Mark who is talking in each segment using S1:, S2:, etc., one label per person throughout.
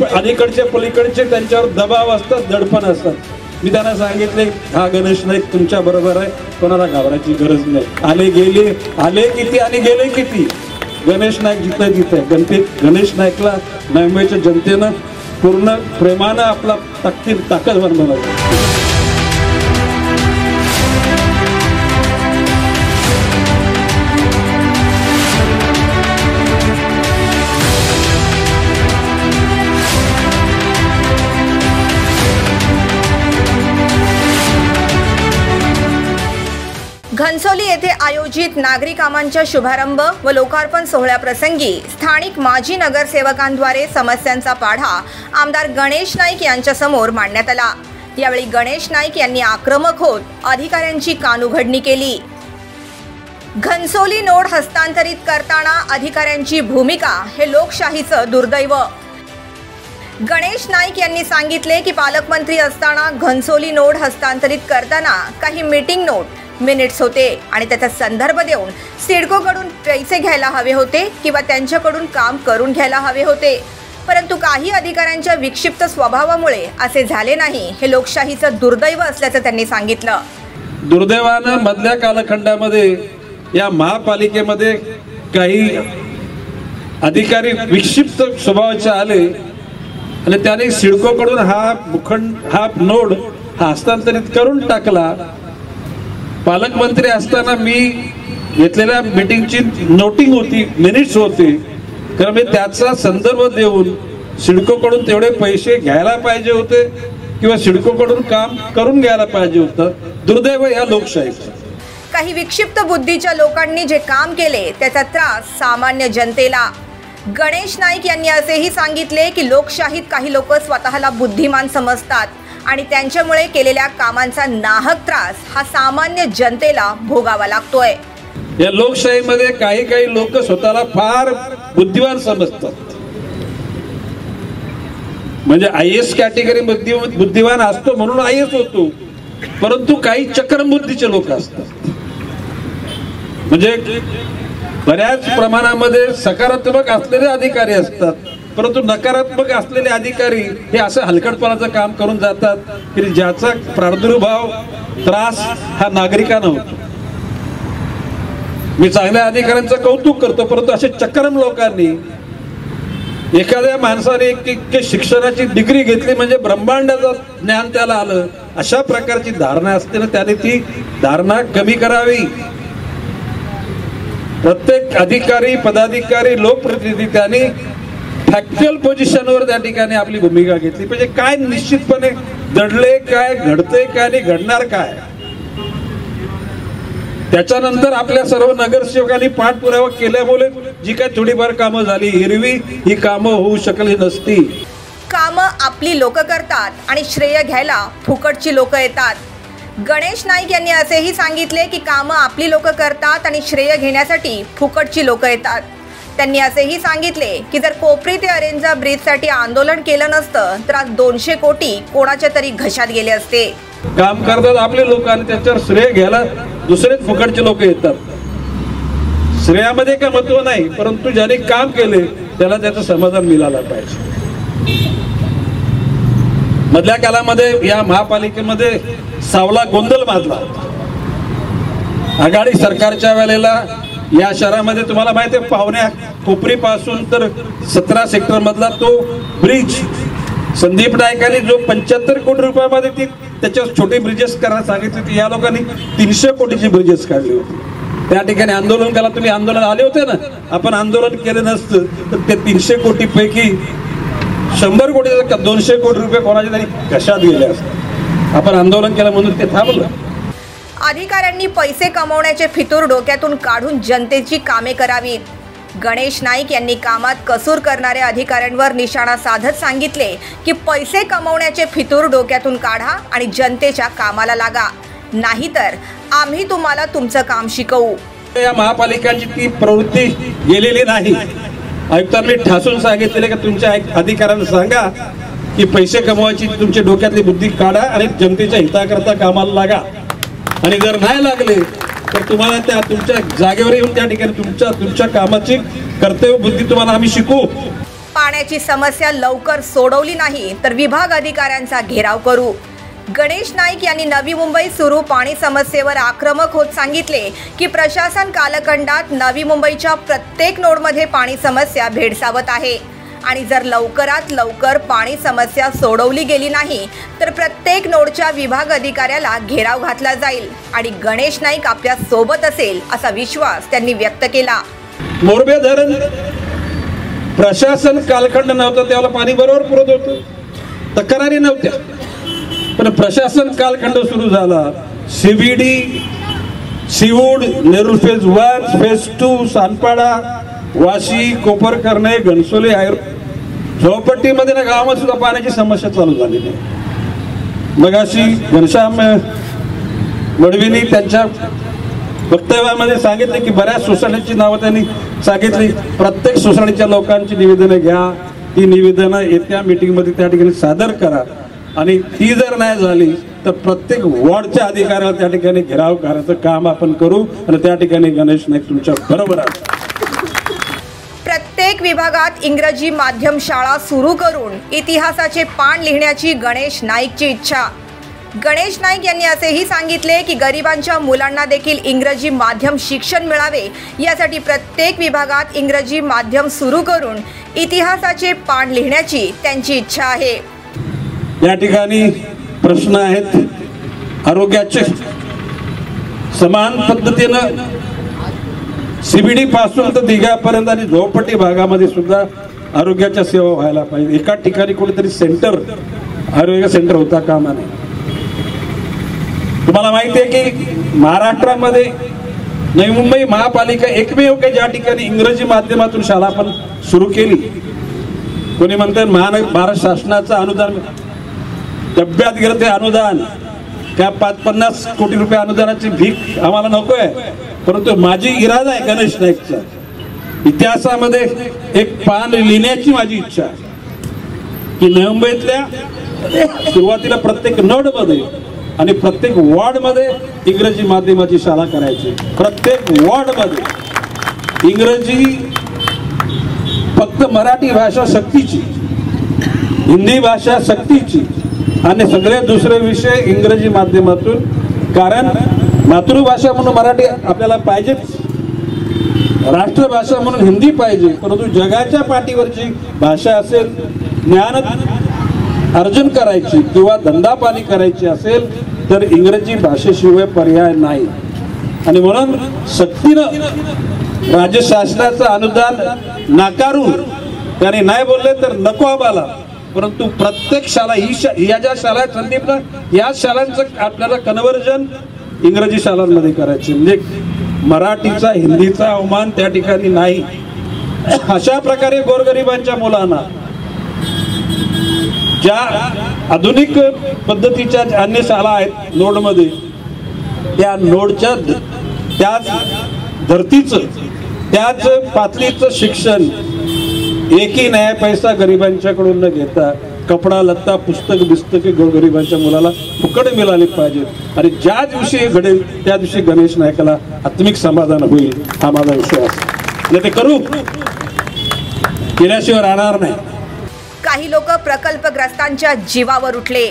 S1: अलीकडचे पलीकडचे त्यांच्यावर दबाव असतात, दडपण असतात. मी त्यांना सांगितले हा गणेश नाईक तुमच्या बरोबर आहे, कोणाला घाबरायची गरज नाही. आले गेले, आले किती आणि गेले किती, गणेश नाईक जिथे जिथे गणेश नाईकला मुंबईच्या जनतेनं पूर्ण प्रेमानं आपला ताकद बनवला.
S2: घनसोली येथे आयोजित नागरी कामांच्या शुभारंभ व लोकार्पण सोहळ्याप्रसंगी स्थानिक माजी नगरसेवकांद्वारे समस्यांचा पाढा आमदार गणेश नाईक यांच्यासमोर मांडण्यात आला. यावेळी गणेश नाईक यांनी आक्रमक होत अधिकाऱ्यांची कानउघडणी केली. घनसोली नोड हस्तांतरित करताना अधिकाऱ्यांची भूमिका हे लोकशाहीचं दुर्दैव. गणेश नाईक यांनी सांगितले की पालकमंत्री असताना घनसोली नोड हस्तांतरित करताना काही मीटिंग नोट मिनिट्स होते आणि त्याचा संदर्भ देऊन सिडकोकडून पैसे घ्यायला हवे होते किंवा त्यांच्याकडून काम करून घ्यायला हवे होते, परंतु काही अधिकाऱ्यांच्या विक्षिप्त स्वभावामुळे असे झाले नाही. हे लोकशाहीचं दुर्दैव असल्याचं त्यांनी सांगितलं.
S1: दुर्दैवानं मधल्या कालखंडामध्ये या महापालिकेमध्ये काही अधिकारी विक्षिप्त स्वभावाचे आले आणि त्याने सिडकोकडून हा नोड हस्तांतरित करून टाकला. पालकमंत्री असताना मी घेतलेल्या मीटिंगची नोटिंग होती, मिनिट्स होते, कारण मी त्याचा संदर्भ देऊन सिडकोकडून तेवढे पैसे घ्यायला पाहिजे होते किंवा सिडकोकडून काम करून घ्यायला पाहिजे होतं. दुर्दैव या लोकशाहीचं.
S2: काही विक्षिप्त बुद्धीच्या लोकांनी जे काम केले त्याचा त्रास सामान्य जनतेला. गणेश नाईक यांनी असेही सांगितले की लोकशाहीत काही लोक स्वतःला बुद्धिमान समजतात आणि त्यांच्यामुळे केलेल्या कामांचा नाहक त्रास हा सामान्य जनतेला भोगावा लागतोय.
S1: या लोकशाहीमध्ये काही लोक स्वतःला फार बुद्धिमान समजतात. म्हणजे IAS कॅटेगरी बुद्धिमान असतो म्हणून IAS होतो, परंतु काही चक्रमबुद्धीचे लोक असतात. म्हणजे बऱ्याच प्रमाणामध्ये सकारात्मक असलेले अधिकारी असतात, परंतु नकारात्मक असलेले अधिकारी हे असं हलकटपणाचं काम करून जातात की ज्याचा प्रादुर्भाव त्रास हा नागरिकांना होतो. मी चांगल्या अधिकाऱ्यांचं कौतुक करतो, परंतु असे चक्रम लोकांनी एखाद्या माणसाने शिक्षणाची डिग्री घेतली म्हणजे ब्रह्मांडाचं ज्ञान त्याला आलं, अशा प्रकारची धारणा असते ना, त्याने ती धारणा कमी करावी. प्रत्येक अधिकारी पदाधिकारी लोकप्रतिनिधी त्यांनी फॅक्च्युअल पोझिशनवर त्या ठिकाणी आपली भूमिका घेतली पाहिजे. काय निश्चितपणे दडले काय, घडते काय आणि घडणार काय, त्याच्यानंतर आपल्या सर्व नगरसेवकांनी पाठपुरावा केल्यामुळे जी काय थोडीफार कामं झाली, हिरवी ही कामं होऊ शकली नसती.
S2: कामं आपली लोक करतात आणि श्रेय घ्यायला फुकटची लोक येतात. गणेश नाईक यांनी असेही सांगितले की कामं आपली लोक करतात आणि श्रेय घेण्यासाठी फुकटची लोक येतात. त्यांनी असेही सांगितले की जर कोपरी ते अरेंजा ब्रिजसाठी आंदोलन केलं नसतं तर आज 200 कोटी कोणाच्या तरी घशात गेले असते.
S1: काम करतात आपले लोक आणि त्याच्यावर श्रेय घ्यायला दुसरेच फुकटचे लोक येतात. श्रेयामध्ये काय महत्व नाही, परंतु ज्याने काम केले त्याला त्याचं समाधान मिळालं पाहिजे. मधल्या काळामध्ये या महापालिकेमध्ये सावला गोंधळ माजला. आघाडी सरकारच्या वेळेला या शहरामध्ये तुम्हाला माहिती आहे, पावण्या कोपरी पासून तर 17 सेक्टर मधला तो ब्रिज संदीप नाईकांनी जो 75 कोटी रुपयामध्ये ती त्याच्यावर छोटे ब्रिजेस करायला सांगितले होते, या लोकांनी 300 कोटीची ब्रिजेस काढली होती. त्या ठिकाणी आंदोलन केला. तुम्ही आंदोलन आले होते ना, आपण आंदोलन केलं नसतं तर ते 300 कोटी पैकी 100 कोटी 200 कोटी रुपये कोणाच्या तरी घशात गेले असतात. आपण आंदोलन केलं म्हणून ते थांबलं.
S2: अधिकाऱ्यांनी पैसे कमवण्याचे फितूर डोक्यातून काढून जनतेची कामे करावीत. गणेश नाईक यांनी कामात कसूर करणाऱ्या अधिकाऱ्यांवर निशाणा साधत सांगितले की पैसे कमवण्याचे फितूर डोक्यातून काढा आणि जनतेच्या कामाला लागा, नाहीतर आम्ही तुम्हाला तुमचं काम शिकवू.
S1: या महापालिकांची ती प्रवृत्ती गेलेली नाही. आयुक्तांनी ठासून सांगितले की तुमच्या अधिकाऱ्यांना सांगा की पैसे कमवायची तुमच्या डोक्यातली बुद्धी काढा आणि जनतेच्या हिताकरता कामाला लागा, आणि जर नाही लागले तर तुम्हाला त्या तुमच्या जागेवर येऊन त्या ठिकाणी तुमच्या कामाची कर्तव्य बुद्धी तुम्हाला आम्ही शिकवू.
S2: पाण्याची समस्या लवकर सोडवली नाही तर विभाग अधिकाऱ्यांचा घेराव करू. गणेश नाईक यांनी नवी मुंबई सुरू पाणी समस्येवर आक्रमक होत सांगितले की प्रशासन कालखंडात नवी मुंबईच्या प्रत्येक नोडमध्ये पाणी समस्या भेडसावत आहे आणि जर लवकरात लवकर पाणी समस्या सोडवली गेली नाही तर प्रत्येक नोडच्या विभाग अधिकाऱ्याला घेराव घातला जाईल आणि गणेश नाईक आपल्या सोबत असेल असा विश्वास त्यांनी व्यक्त केला.
S1: मोरबे धरण प्रशासन कालखंड नव्हतं त्याला पाणी बरोबर पुरत होतं, तक्रारी नव्हत्या. पण प्रशासन कालखंड सुरू झाला. CBD, Seawood, Nerul phase 1, phase 2, Sanpada, Vashi, Koparkhairane, Ghansoli, झोपट्टीमध्ये ना गावामध्ये सुद्धा पाण्याची समस्या चालू झालेली आहे. मगाशी घनश्याम मडवींनी त्यांच्या वक्तव्यामध्ये सांगितले की बऱ्याच सोसायटीची नावं त्यांनी सांगितली. प्रत्येक सोसायटीच्या लोकांची निवेदनं घ्या, ती निवेदनं येत्या मीटिंगमध्ये त्या ठिकाणी सादर करा आणि ती जर नाही झाली तर प्रत्येक वॉर्डच्या अधिकाऱ्याला त्या ठिकाणी घेराव करायचं काम आपण करू आणि त्या ठिकाणी गणेश नाईक तुमच्या बरोबर आहे.
S2: प्रत्येक विभागात इंग्रजी माध्यम शाळा सुरू करून इतिहासाचे पान लिहिण्याची गणेश नाईकची इच्छा. गणेश नाईक यांनी असेही सांगितले की गरिबांच्या मुलांना देखील इंग्रजी माध्यम शिक्षण मिळावे यासाठी प्रत्येक विभागात इंग्रजी माध्यम सुरू करून इतिहासाचे पान लिहिण्याची त्यांची इच्छा आहे.
S1: या ठिकाणी प्रश्न आहेत आरोग्याचे. समान पद्धतीनं CBD पासून तर दिघापर्यंत आणि झोपडपट्टी भागामध्ये सुद्धा आरोग्याच्या सेवा व्हायला पाहिजे. एका ठिकाणी कुठेतरी सेंटर, आरोग्य सेंटर होता कामा नये. तुम्हाला माहिती आहे की महाराष्ट्रामध्ये नवी मुंबई महापालिका एकमेव की ज्या ठिकाणी इंग्रजी माध्यमातून शाळा आपण सुरू केली. कोणी म्हणतात महाराष्ट्र शासनाचं अनुदान, डब्यात गेलं ते अनुदान, त्या 50 कोटी रुपये अनुदानाची भीक आम्हाला नको आहे. परंतु माझी इरादा आहे गणेश नाईकचा इतिहासामध्ये एक पान लिहिण्याची माझी इच्छा आहे की नवी मुंबईतल्या सुरुवातीला प्रत्येक नोडमध्ये आणि प्रत्येक वॉर्डमध्ये इंग्रजी माध्यमाची शाळा करायची. प्रत्येक वॉर्डमध्ये इंग्रजी, फक्त मराठी भाषा सक्तीची, हिंदी भाषा सक्तीची आणि सगळे दुसरे विषय इंग्रजी माध्यमातून. कारण मातृभाषा म्हणून मराठी आपल्याला पाहिजेच, राष्ट्रभाषा म्हणून हिंदी पाहिजे, परंतु जगाच्या पाठीवरची भाषा असेल, ज्ञान अर्जन करायची किंवा धंदा पाणी करायची असेल तर इंग्रजी भाषेशिवाय पर्याय नाही. आणि म्हणून सक्तीनं राज्य शासनाचं अनुदान नाकारून त्यांनी नाही बोलले तर नको आम्हाला, परंतु प्रत्येक शाळा या ज्या शाळा आहेत संदीपनं, या शाळांचं आपल्याला कन्व्हर्जन इंग्रजी शाळांमध्ये करायचे. म्हणजे मराठीचा हिंदीचा अवमान त्या ठिकाणी नाही. अशा प्रकारे गोरगरिबांच्या मुलांना ज्या आधुनिक पद्धतीच्या अन्य शाळा आहेत नोडमध्ये, त्या नोडच्या त्याच धर्तीचं, त्याच पातळीचं शिक्षण एकही न्याय पैसा गरिबांच्याकडून न घेता कपडा लत्ता पुस्तक बिस्तके गरिबांच्या मुलाला फुकट मिळाले पाहिजेत. आणि ज्या दिवशी घडेल त्या दिवशी गणेश नाईकाला आत्मिक समाधान होईल हा माझा विश्वास. ते करू, केल्याशिवाय राहणार नाही.
S2: काही लोक प्रकल्पग्रस्तांच्या जीवावर उठले.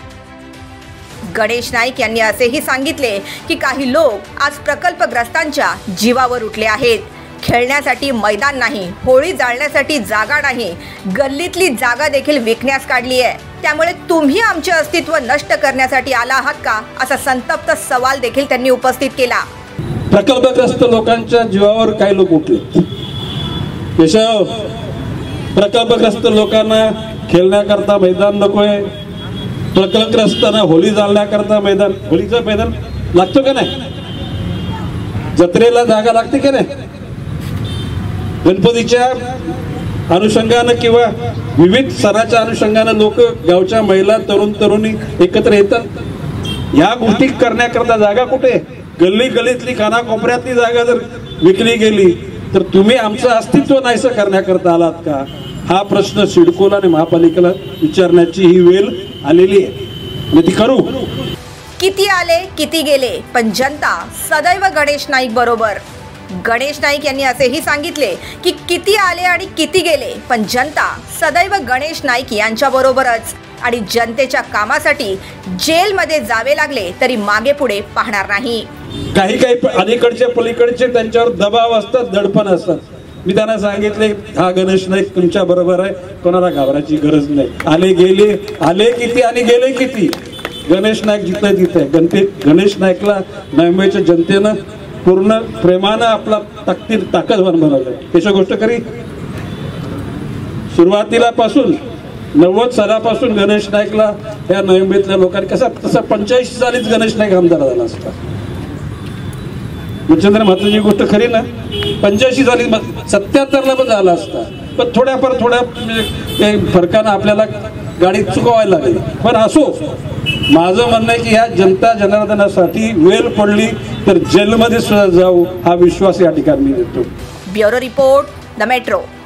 S2: गणेश नाईक यांनी असेही सांगितले की काही लोक आज प्रकल्पग्रस्तांच्या जीवावर उठले आहेत. खेळण्यासाठी मैदान नाही, होळी जाळण्यासाठी जागा नाही, गल्लीतली जागा देखील विकण्यास काढली आहे. त्यामुळे तुम्ही आमचे अस्तित्व नष्ट करण्यासाठी आला आहात का, असा संतप्त सवाल देखील त्यांनी उपस्थित केला.
S1: प्रकल्पग्रस्त लोकांच्या जीवावर काही लोक उठले. केशव, प्रकल्पग्रस्त लोकांना खेळण्याकरता मैदान नकोय, प्रकल्पग्रस्तांना होळी जाळण्याकरता मैदान, होळीचं मैदान लागतो का नाही, जत्रेला जागा लागते का नाही, गणपतीच्या अनुषंगानं किंवा विविध सणाच्या अनुषंगानं लोक गावच्या महिला तरुण तरुणी एकत्र येतात. ह्या गोष्टी करण्याकरता जागा कुठे? गल्ली गल्लीतली कानाकोपऱ्यातली जागा जर विकली गेली तर तुम्ही आमचं अस्तित्व नाहीसं करण्याकरता आलात का, हा प्रश्न सिडकोला आणि महापालिकेला विचारण्याची ही वेळ आलेली आहे आणि ती करू.
S2: किती आले किती गेले, पण जनता सदैव गणेश नाईक बरोबर. गणेश नाईक यांनी असेही सांगितले की किती आले आणि किती गेले, पण जनता सदैव गणेश नाईक यांच्याबरोबरच आणि जनतेच्या कामासाठी जेलमध्ये जावे लागले तरी मागे पुढे पाहणार नाही.
S1: काही अलीकडचे पलीकडचे त्यांच्यावर दबाव असतात, दडपण असतात. मी त्यांना सांगितले, हा गणेश नाईक तुमच्या बरोबर आहे, कोणाला घाबरायची गरज नाही. आले गेले, आले किती आणि गेले किती, गणेश नाईक जिथे तिथे. गणेश नाईकला नवी जनतेनं पूर्ण प्रेमानं आपला ताकदवान बनवलं. त्याची गोष्ट खरी, सुरुवातीला पासून 90 सालापासून गणेश नाईकला या नवी लोकांनी तसा 85 सालीच गणेश नाईक आमदार झाला असता. मुख्यमंत्री महत्वाची गोष्ट खरी ना, 85 साली 77ला पण झाला असता, पण थोड्या फरकानं आपल्याला गाडी चुकवायला लागली. पण असो, माझं म्हणणं आहे की ह्या जनता जनार्दनासाठी वेळ पडली तर जेलमध्ये सुद्धा जाऊ, हा विश्वास या ठिकाणी मी देतो.
S2: Bureau report, the metro.